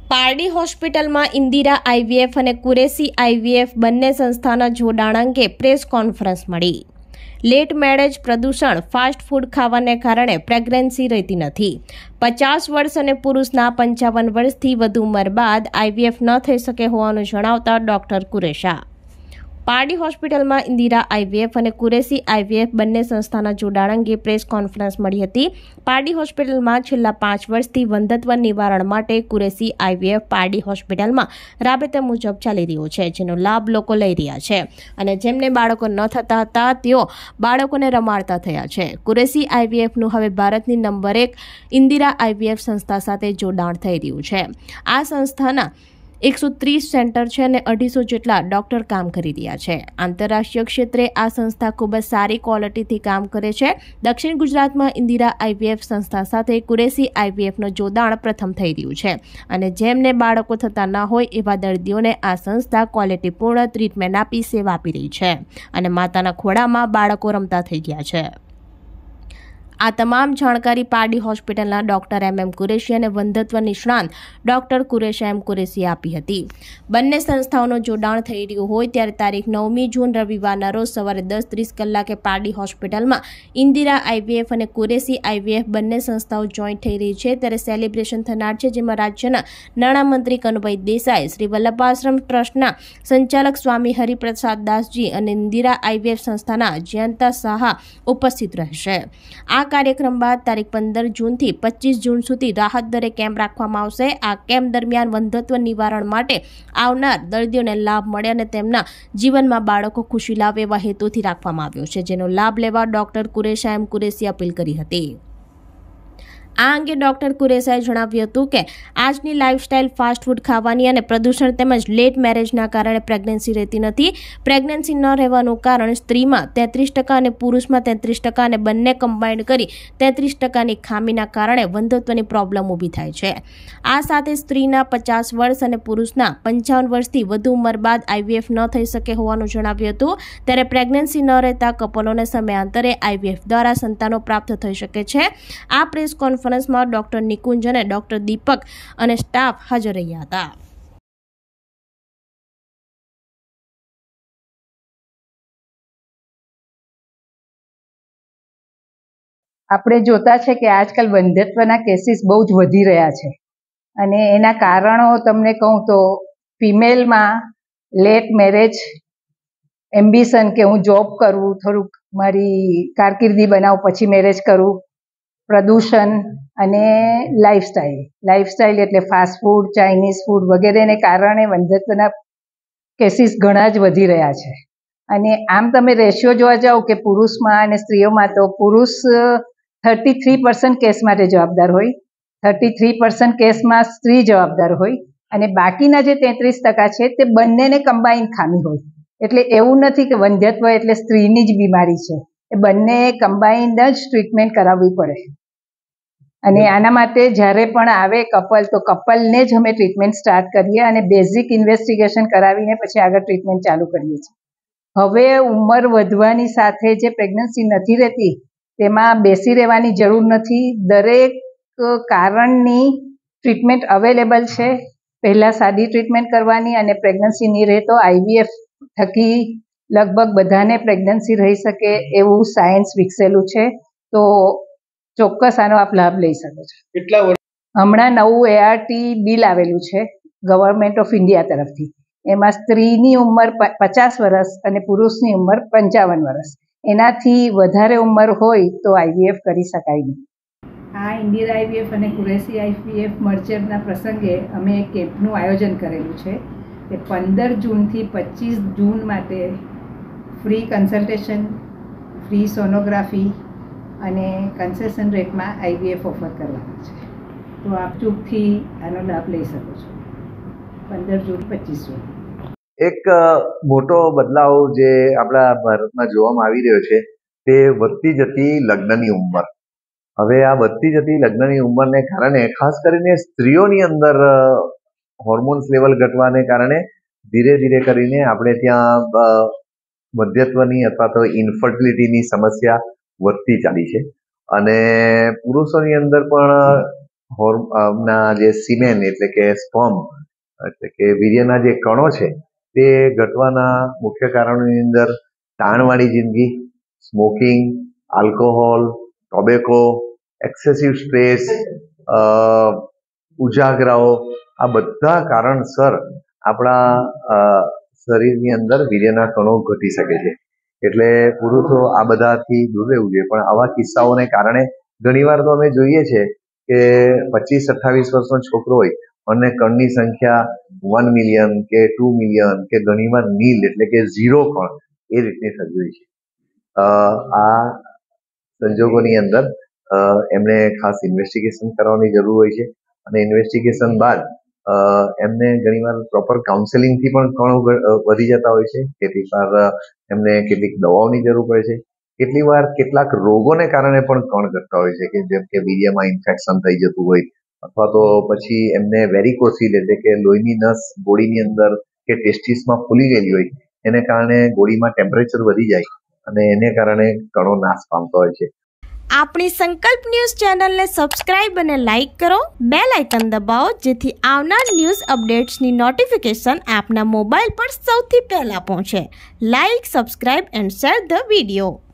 પારડી હોસ્પિટલમાં ઇન્દિરા આઈવીએફ અને કુરેશી આઈવીએફ બંને સંસ્થાના જોડાણ અંગે પ્રેસ કોન્ફરન્સ મળી. લેટ મેરેજ, પ્રદૂષણ, ફાસ્ટ ફૂડ ખાવાને કારણે પ્રેગ્નન્સી રહેતી નથી. 50 વર્ષ અને પુરુષના 55 વર્ષથી વધુ ઉંમર બાદ આઈવીએફ ન થઈ શકે હોવાનું જણાવતા ડોક્ટર કુરેશા. પારડી હોસ્પિટલમાં ઇન્દિરા આઈવીએફ અને કુરેશી આઈવીએફ બંને સંસ્થાના જોડાણ અંગે પ્રેસ કોન્ફરન્સ મળી હતી. પારડી હોસ્પિટલમાં છેલ્લા 5 વર્ષથી વંધત્વ નિવારણ માટે કુરેશી આઈવીએફ પારડી હોસ્પિટલમાં રાબેતા મુજબ ચાલી રહ્યું છે, જેનો લાભ લોકો લઈ રહ્યા છે અને જેમને બાળકો ન થતા હતા તેઓ બાળકોને રમાડતા થયા છે. કુરેશી આઈવીએફનું હવે ભારતની નંબર 1 ઇન્દિરા આઈવીએફ સંસ્થા સાથે જોડાણ થઈ રહ્યું છે. આ સંસ્થાના 130 સેન્ટર છે અને 250 જેટલા ડોક્ટર કામ કરી રહ્યા છે. આંતરરાષ્ટ્રીય ક્ષેત્રે આ સંસ્થા ખૂબ જ સારી ક્વોલિટીથી કામ કરે છે. દક્ષિણ ગુજરાતમાં ઇન્દિરા આઈવીએફ સંસ્થા સાથે કુરેશી આઈવીએફનું જોડાણ પ્રથમ થઈ રહ્યું છે અને જેમને બાળકો થતા ન હોય એવા દર્દીઓને આ સંસ્થા ક્વોલિટીપૂર્ણ ટ્રીટમેન્ટ આપી સેવા આપી રહી છે અને માતાના ખોળામાં બાળકો રમતા થઈ ગયા છે. આ તમામ જાણકારી પારડી હોસ્પિટલના ડોક્ટર MM કુરેશી અને વંધત્વ નિષ્ણાંત ડોક્ટર કુરેશા M કુરેશીએ આપી હતી. બંને સંસ્થાઓનું જોડાણ થઈ રહ્યું હોય ત્યારે તારીખ 9મી જૂન રવિવારના રોજ સવારે 10:30 કલાકે પારડી હોસ્પિટલમાં ઇન્દિરા આઈવીએફ અને કુરેશી આઈવીએફ બંને સંસ્થાઓ જોઈન્ટ થઈ રહી છે ત્યારે સેલિબ્રેશન થનાર છે, જેમાં રાજ્યના નાણામંત્રી કનુભાઈ દેસાઈ, શ્રી વલ્લભાશ્રમ ટ્રસ્ટના સંચાલક સ્વામી હરિપ્રસાદ દાસજી અને ઇન્દિરા આઈવીએફ સંસ્થાના જયંતા સાહા ઉપસ્થિત રહેશે. આ કાર્યક્રમ બાદ તારીખ 15 જૂનથી 25 જૂન સુધી રાહત દરે કેમ્પ રાખવામાં આવશે. આ કેમ્પ દરમિયાન વંધત્વ નિવારણ માટે આવનાર દર્દીઓને લાભ મળે અને તેમના જીવનમાં બાળકો ખુશી લાવે એવા હેતુથી રાખવામાં આવ્યો છે, જેનો લાભ લેવા ડોક્ટર કુરેશા M કુરેશીએ અપીલ કરી હતી. આ અંગે ડોક્ટર કુરેશાએ જણાવ્યું હતું કે આજની લાઇફસ્ટાઇલ ફાસ્ટ ફૂડ ખાવાની અને પ્રદૂષણ તેમજ લેટ મેરેજના કારણે પ્રેગ્નન્સી રહેતી નથી. પ્રેગ્નન્સી ન રહેવાનું કારણ સ્ત્રીમાં 33% અને પુરુષમાં 33% અને બંને કમ્બાઇન્ડ કરી 33%ની ખામીના કારણે વંધત્વની પ્રોબ્લેમ ઊભી થાય છે. આ સાથે સ્ત્રીના 50 વર્ષ અને પુરુષના 55 વર્ષથી વધુ ઉંમર બાદ આઈવીએફ ન થઈ શકે હોવાનું જણાવ્યું હતું. ત્યારે પ્રેગ્નન્સી ન રહેતા કપલોને સમયાંતરે આઈવીએફ દ્વારા સંતાનો પ્રાપ્ત થઈ શકે છે. આ પ્રેસ કોન્ફરન્સમાં ડોક્ટર નિકુંજ અને ડોક્ટર દીપક અને સ્ટાફ હાજર રહ્યા હતા. આપણે જોતા છે કે આજકાલ વંધ્યત્વના કેસીસ બહુ જ વધી રહ્યા છે અને એના કારણો તમને કહું તો ફિમેલમાં લેટ મેરેજ, એમ્બિશન કે હું જોબ કરું, થોડુંક મારી કારકિર્દી બનાવું પછી મેરેજ કરું, પ્રદૂષણ અને લાઈફસ્ટાઈલ એટલે ફાસ્ટ ફૂડ, ચાઇનીઝ ફૂડ વગેરેને કારણે વંધ્યત્વના કેસીસ ઘણા જ વધી રહ્યા છે. અને આમ તમે રેશિયો જોવા જાઓ કે પુરુષમાં અને સ્ત્રીઓમાં તો પુરુષ 33% કેસ માટે જવાબદાર હોય, 33% કેસમાં સ્ત્રી જવાબદાર હોય અને બાકીના જે 33% છે તે બંનેને કમ્બાઈન ખામી હોય. એટલે એવું નથી કે વંધ્યત્વ એટલે સ્ત્રીની જ બીમારી છે, એ બંને કમ્બાઈન્ડ જ ટ્રીટમેન્ટ કરાવવી પડે. અને આના માટે જ્યારે પણ આવે કપલ તો કપલને જ અમે ટ્રીટમેન્ટ સ્ટાર્ટ કરીએ અને બેઝિક ઇન્વેસ્ટિગેશન કરાવીને પછી આગળ ટ્રીટમેન્ટ ચાલુ કરીએ છીએ. હવે ઉંમર વધવાની સાથે જે પ્રેગ્નન્સી નથી રહેતી તેમાં બેસી રહેવાની જરૂર નથી. દરેક કારણની ટ્રીટમેન્ટ અવેલેબલ છે. પહેલાં સાદી ટ્રીટમેન્ટ કરવાની અને પ્રેગ્નન્સી નહીં રહે તો આઈવીએફ થકી લગભગ બધાને પ્રેગ્નન્સી રહી શકે એવું સાયન્સ વિકસેલું છે. તો ચોક્કસ આનો આપ લાભ લઈ શકો છો. હમણાં નવું ART બિલ આવેલું છે ગવર્મેન્ટ ઓફ ઇન્ડિયા તરફથી. એમાં સ્ત્રીની ઉંમર 50 વર્ષ અને પુરુષની ઉંમર 55 વર્ષ. એનાથી વધારે ઉંમર હોય તો આઈવીએફ કરી શકાય નહીં. આ ઇન્દિરા આઈવીએફ અને કુરેશી આઈવીએફ મર્જરના પ્રસંગે અમે એક કેમ્પનું આયોજન કરેલું છે. તે 15 જૂનથી 25 જૂન માટે ફ્રી કન્સલ્ટેશન, ફ્રી સોનોગ્રાફી અને કન્સેશન રેટમાં આઈવીએફ ઓફર કરવાના છે. તો આપ ચૂકથી આનો લાભ લઈ શકો છો. 15 જૂન 25 જૂન. એક મોટો બદલાવ જે આપણા ભારતમાં જોવામાં આવી રહ્યો છે તે વધતી જતી લગ્નની ઉંમર. હવે આ વધતી જતી લગ્નની ઉંમરને કારણે ખાસ કરીને સ્ત્રીઓની અંદર હોર્મોન્સ લેવલ ઘટવાને કારણે ધીરે ધીરે કરીને આપણે ત્યાં વંધ્યત્વની અથવા તો ઇન્ફર્ટિલિટીની સમસ્યા વધતી ચાલી છે. અને પુરુષોની અંદર પણ ના જે સિમેન એટલે કે સ્પર્મ એટલે કે વીર્યના જે કણો છે તે ઘટવાના મુખ્ય કારણોની અંદર તાણવાળી જિંદગી, smoking, alcohol, tobacco, excessive stress, ઉજાગરાઓ, આ બધા કારણસર આપણા શરીરની અંદર વીર્યના કણો ઘટી શકે છે. એટલે પુરુષો આ બધાથી દૂર રહેવું જોઈએ. પણ આવા કિસ્સાઓને કારણે ઘણીવાર તો અમે જોઈએ છે કે 25-28 વર્ષનો છોકરો હોય અને કણની સંખ્યા 1 મિલિયન કે 2 મિલિયન કે ઘણીવાર નીલ એટલે કે 0 કણ એ રીતની થતી હોય છે. આ સંજોગોની અંદર એમને ખાસ ઇન્વેસ્ટિગેશન કરવાની જરૂર હોય છે અને ઇન્વેસ્ટિગેશન બાદ એમને ઘણીવાર પ્રોપર કાઉન્સેલિંગથી પણ કણો વધી જતા હોય છે. કેટલીક વાર એમને કેટલીક દવાઓની જરૂર પડે છે. કેટલી વાર કેટલાક રોગોને કારણે પણ કણ ઘટતા હોય છે કે જેમ કે વીર્યમાં ઇન્ફેક્શન થઈ જતું હોય અથવા તો પછી એમને વેરિકોસિલ એટલે કે લોહીની નસ ગોળીની અંદર કે ટેસ્ટિસમાં ફૂલી ગયેલી હોય એને કારણે ગોળીમાં ટેમ્પરેચર વધી જાય અને એને કારણે કણો નાશ પામતા હોય છે. આપણી સંકલ્પ ન્યૂઝ ચેનલને સબસ્ક્રાઇબ અને લાઇક કરો, બેલ આઇકન દબાવો જેથી આવનાર ન્યૂઝ અપડેટ્સની નોટિફિકેશન આપના મોબાઈલ પર સૌથી પહેલા પહોંચે. Like, subscribe and share the video.